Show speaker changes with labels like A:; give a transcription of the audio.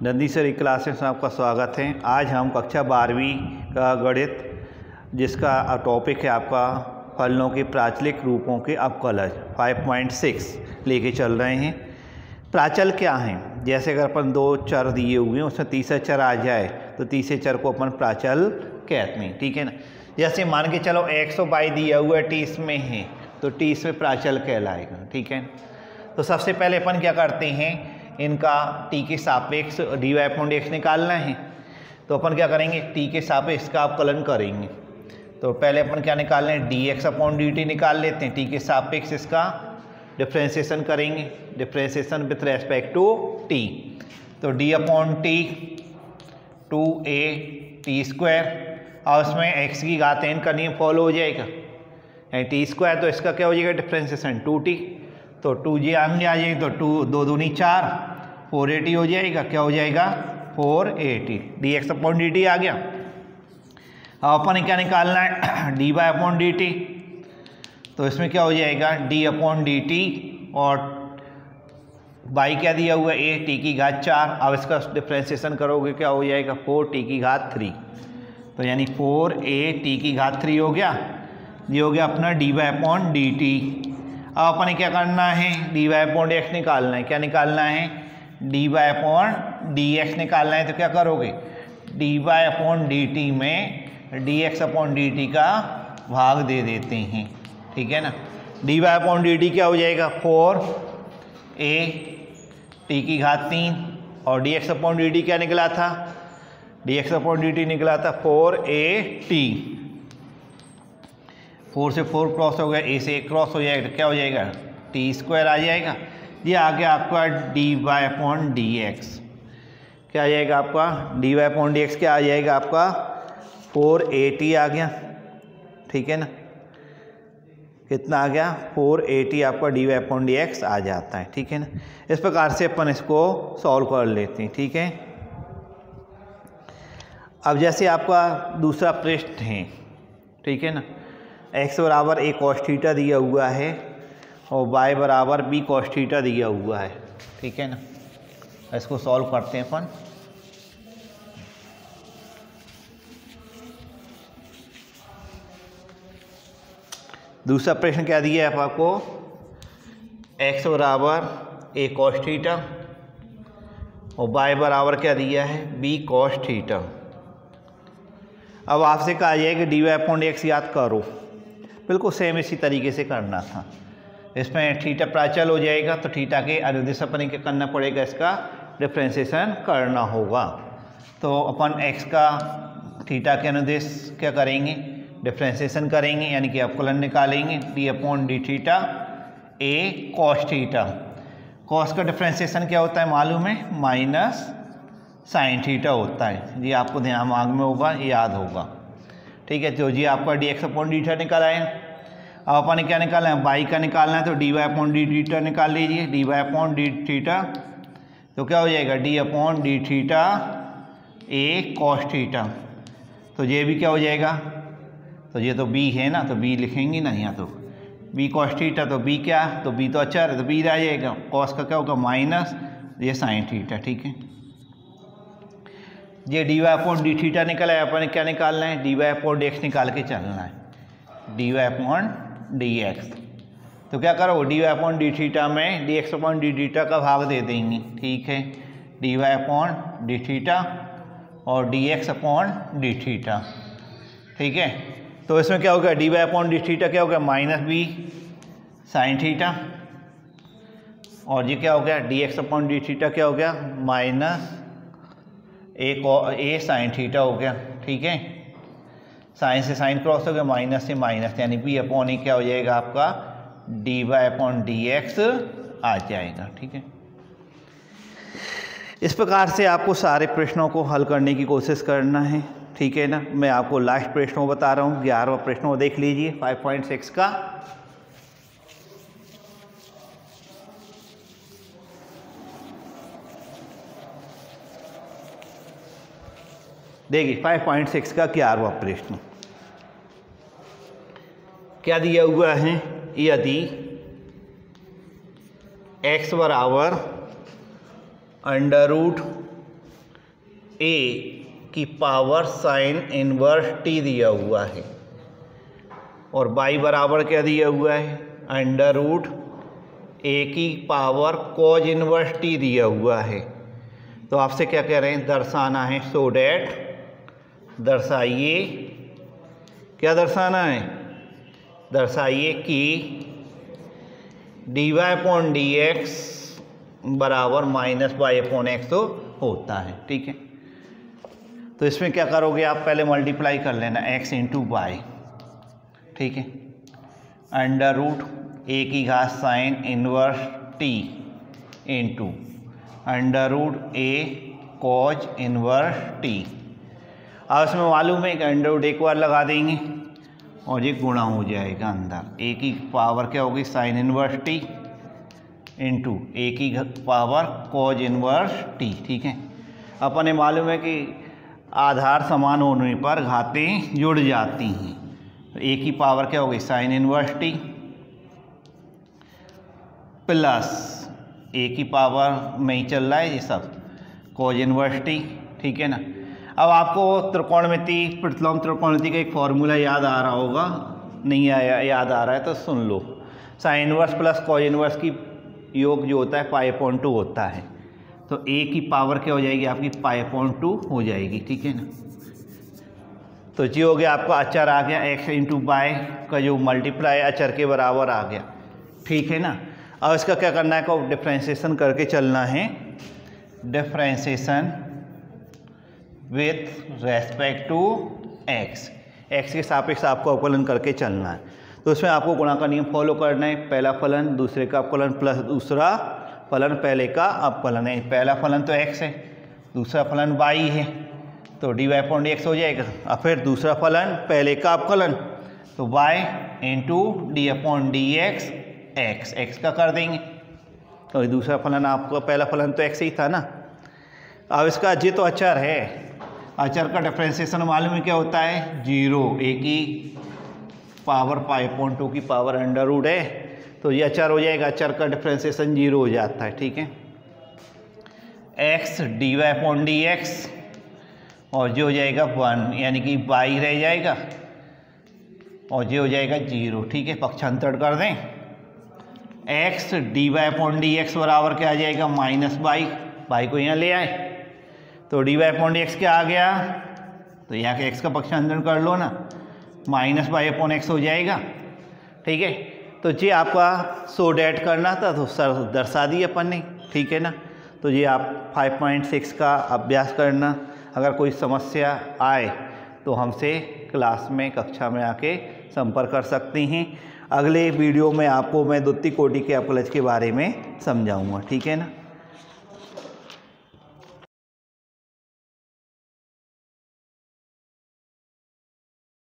A: Nandi sir classes में आपका स्वागत है। आज हम कक्षा 12वीं का गणित जिसका टॉपिक है आपका फलनों के प्राचलिक रूपों के अवकलज 5.6 लेके चल रहे हैं। प्राचल क्या हैं? जैसे अगर अपन दो चर दिए हुए हैं उसमें तीसरा चर आ जाए तो तीसरे चर को अपन प्राचल कहते हैं, ठीक है ना। जैसे मान के चलो x और y दिया हुआ है, t इसमें है तो t इसमें प्राचल कहलाएगा, ठीक है। तो सबसे पहले अपन क्या करते हैं, इनका t के सापेक्ष dy/dx निकालना है। तो अपन क्या करेंगे, t के सापेक्ष का अवकलन करेंगे। तो पहले अपन क्या निकाल लें, dx/dt निकाल लेते हैं। t के सापेक्ष इसका डिफ्रेंशिएशन करेंगे, differentiation with respect to t। तो d/t 2a t² और उसमें x की घात n का नियम फॉलो हो जाएगा, t² तो इसका क्या हो जाएगा डिफ्रेंशिएशन 2t। तो 2j आ जाएगी तो 2 दूनी 4 4at हो जाएगा। क्या हो जाएगा 4at dx/dt आ गया। अब अपन क्या निकालना है dy/dt। तो इसमें क्या हो जाएगा d/dt और y क्या दिया हुआ है a t की घात 4। अब इसका डिफ्रेंशिएशन करोगे क्या हो जाएगा 4t की घात 3। तो यानी 4at की घात 3 हो गया। ये हो गया अपना dy/dt। अब अपन क्या करना है dy/dx निकालना है। क्या निकालना है dy/dx निकालना है। तो क्या करोगे dy/dt में dx/dt का भाग दे देते हैं, ठीक है ना। dy/dt क्या हो जाएगा 4a t की घात 3 और dx/dt क्या निकला था, dx/dt निकला था 4at। 4 से 4 क्रॉस हो गया, a से 1 क्रॉस हो जाएगा तो क्या हो जाएगा t² आ जाएगा। ये आ गया आपका dy/dx। क्या आ जाएगा आपका dy/dx क्या आ जाएगा आपका 4at आ गया, ठीक है ना। कितना आ गया 4at आपका dy/dx आ जाता है, ठीक है ना। इस प्रकार से अपन इसको सॉल्व कर लेते हैं, ठीक है। अब जैसे आपका दूसरा प्रश्न है, ठीक है ना। x बराबर a cos थीटा दिया हुआ है और y बराबर b cos थीटा दिया हुआ है, ठीक है ना। इसको सॉल्व करते हैं अपन। दूसरा प्रश्न क्या दिया है आपको, x बराबर a cos थीटा और y बराबर क्या दिया है b cos थीटा। अब आपसे कहा जाए कि dy/dx याद करो। बिल्कुल सेम इसी तरीके से करना था। इसमें थीटा प्राचल हो जाएगा तो थीटा के अनुदिश अपन क्या करना पड़ेगा, इसका डिफ्रेंशिएशन करना होगा। तो अपन x का थीटा के अनुदिश क्या करेंगे डिफ्रेंशिएशन करेंगे, यानी कि अवकलन निकालेंगे d/dθ a cos theta. cos का डिफ्रेंशिएशन क्या होता है मालूम है, माइनस साइन थीटा होता है। ये आपको दिमाग में होगा, याद होगा, ठीक है। तो जी आपका dx/dθ निकाला है। अब अपन ने क्या निकालना है y का निकालना है। तो dy/dθ निकाल लीजिए, dy/dθ तो क्या हो जाएगा d/dθ a cos थीटा। तो ये भी क्या हो जाएगा, तो ये तो b है ना, तो b लिखेंगे ना यहाँ। तो b cos थीटा तो b क्या, तो b तो अच्छा है तो b रह जाएगा। cos का क्या होगा माइनस ये साइन थीटा, ठीक है। ये dy/dθ निकला है। अपन क्या निकालना है dy/dx निकाल के चलना है, dy/dx। तो क्या करो dy/dθ में dx/dθ का भाग दे देंगे, ठीक है। dy/dθ और dx/dθ, ठीक है। तो इसमें क्या हो गया dy/dθ क्या हो गया माइनस b साइन थीटा और ये क्या हो गया dx/dθ क्या हो गया माइनस a साइन थीटा हो गया, ठीक है। साइन से साइन क्रॉस हो गया, माइनस से माइनस, यानी b/a क्या हो जाएगा आपका dy/dx आ जाएगा, ठीक है। इस प्रकार से आपको सारे प्रश्नों को हल करने की कोशिश करना है, ठीक है ना। मैं आपको लास्ट प्रश्न बता रहा हूँ, 11वां प्रश्न देख लीजिए 5.6 का। देखिए 5.6 का 11वां प्रश्न क्या दिया हुआ है, यदि x बराबर अंडर रूट ए की पावर साइन इनवर्स टी दिया हुआ है और बाई बराबर क्या दिया हुआ है, अंडर रूट ए की पावर कॉज इनवर्स टी दिया हुआ है। तो आपसे क्या कह रहे हैं, दर्शाना है, सो डैट, दर्शाइए, क्या दर्शाना है, दर्शाइए कि dy अपॉन डी एक्स बराबर माइनस वाई अपॉन एक्स तो होता है। ठीक है, तो इसमें क्या करोगे आप, पहले मल्टीप्लाई कर लेना x इंटू वाई। ठीक है, अंडर रूट ए की घात sine inverse t into under root a cos inverse t. अब इसमें मालूम है कि अंडर रूट एक बार लगा देंगे और ये गुणा हो जाएगा अंदर, ए की पावर क्या होगी sine inverse t into a की पावर कॉज इनवर्स टी। ठीक है, अपन ने मालूम है कि आधार समान होने पर घातें जुड़ जाती हैं। तो ए की पावर क्या होगी sine inverse t plus a की पावर में ही चल रहा है ये सब, कॉज इनवर्स टी। ठीक है ना, अब आपको त्रिकोणमिति, प्रतिलोम त्रिकोणमिति का एक फॉर्मूला याद आ रहा होगा, नहीं आया, याद आ रहा है तो सुन लो। Sine inverse plus cos inverse की योग जो होता है पाई अपॉन 2 होता है। तो ए की पावर क्या हो जाएगी आपकी पाई अपॉन 2 हो जाएगी। ठीक है ना, तो जी हो गया आपका अचर आ गया, एक्स इंटू वाई का जो मल्टीप्लाई अचर के बराबर आ गया। ठीक है ना, अब इसका क्या करना है, को डिफ्रेंशिएशन करके चलना है, differentiation with respect to x, x के सापेक्ष आपको अवकलन करके चलना है। तो इसमें आपको गुणा का नियम फॉलो करना है, पहला फलन दूसरे का अवकलन प्लस दूसरा फलन पहले का अवकलन है। पहला फलन तो x है, दूसरा फलन y है, तो d y upon d x हो जाएगा। और फिर दूसरा फलन पहले का अवकलन, तो y into d upon d x, x का कर देंगे। तो दूसरा फलन आपको, पहला फलन तो x ही था ना। अब इसका जी तो अचर है, अचर का डिफ्रेंशिएशन मालूम है क्या होता है, 0, ए की पावर पाई अपॉन 2 की पावर अंडर रूट है, तो ये अचर हो जाएगा, अचर का डिफ्रेंशिएशन 0 हो जाता है। ठीक है, x d y upon d x और जो हो जाएगा 1, यानी कि y रह जाएगा और जो हो जाएगा 0। ठीक है, पक्षांतर कर दें, x d y upon d x बराबर क्या आ जाएगा माइनस वाई को यहाँ ले आए, तो d y upon d x क्या आ गया, तो यहाँ के एक्स का पक्षांतर कर लो ना, माइनस वाई अपॉन एक्स हो जाएगा। ठीक है, तो ये आपका सो डैट करना था तो सर दर्शा दिए अपन ने। ठीक है ना, तो ये आप 5.6 का अभ्यास करना, अगर कोई समस्या आए तो हमसे क्लास में कक्षा में आके संपर्क कर सकती हैं। अगले वीडियो में आपको मैं द्वितीय कोटि के अपकलज के बारे में समझाऊंगा। ठीक है ना।